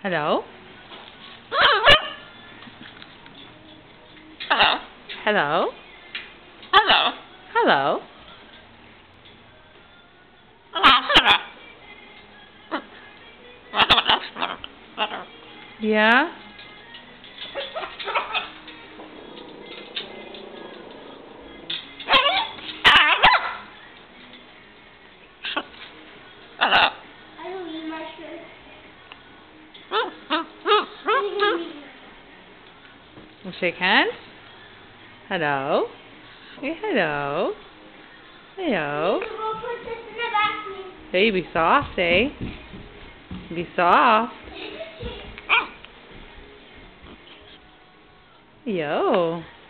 Hello? Hello. Hello? Hello. Hello? Yeah? Hello. I don't need my shirt. We'll shake hands? Hello? Hey, hello? Hello? We'll put this in the bathroom. Hey, be soft, eh? Be soft. Yo.